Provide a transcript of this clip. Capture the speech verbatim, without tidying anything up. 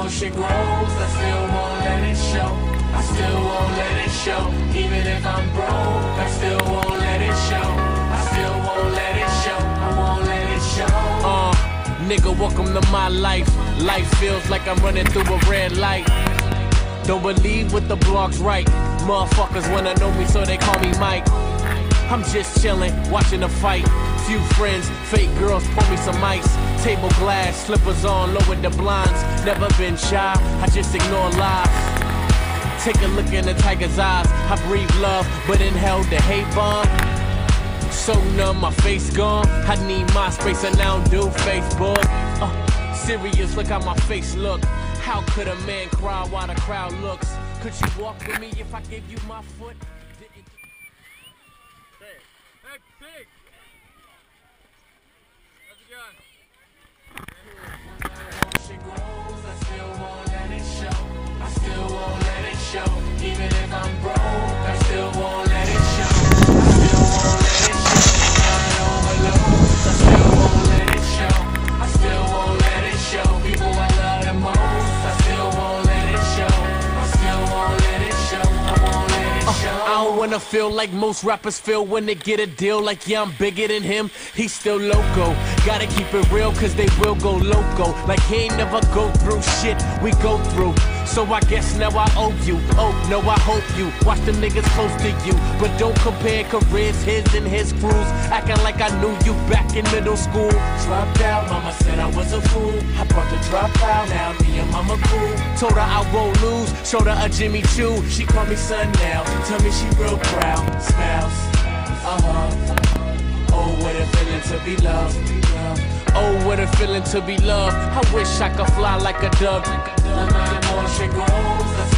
emotion grows, I still won't let it show. I still won't let it show. Even if I'm broke, I still won't let it show. I still won't let it show. I won't let it show. Uh, nigga, welcome to my life. Life feels like I'm running through a red light. Don't believe what the blog's right. Motherfuckers wanna know me, so they call me Mike. I'm just chillin', watching the fight. Few friends, fake girls, pour me some ice. Table glass, slippers on, lowered the blinds. Never been shy, I just ignore lies. Take a look in the tiger's eyes. I breathe love, but inhale the hate bomb. So numb, my face gone. I need my space and I don't do Facebook. Uh, serious, look how my face look. How could a man cry while the crowd looks? Could you walk with me if I gave you my foot? Hey, hey, pig! How's it going? Emotion grows, I still won't let it show. I still won't let it show. Even if I'm broke, I still won't let it show. I still won't let it show. I'm overload, I still won't let it show. I still won't let it show. People I love the most, I still won't let it show. I still won't let it show. I won't let it show. Uh, I don't wanna feel like most rappers feel when they get a deal. Like, yeah, I'm bigger than him, he's still loco. Gotta keep it real, cause they will go loco. Like he ain't never go through shit we go through. So I guess now I owe you. Oh, no, I hope you watch them niggas close to you. But don't compare careers, his and his crews. Acting like I knew you back in middle school. Dropped out, mama said I was a fool. I brought the drop out, now me and mama cool. Told her I won't lose, showed her a Jimmy Choo. She call me son now, tell me she real proud. Smiles, uh-huh. Oh, what a feeling to be loved. Oh, what a feeling to be loved. I wish I could fly like a dove. When my emotion grows, I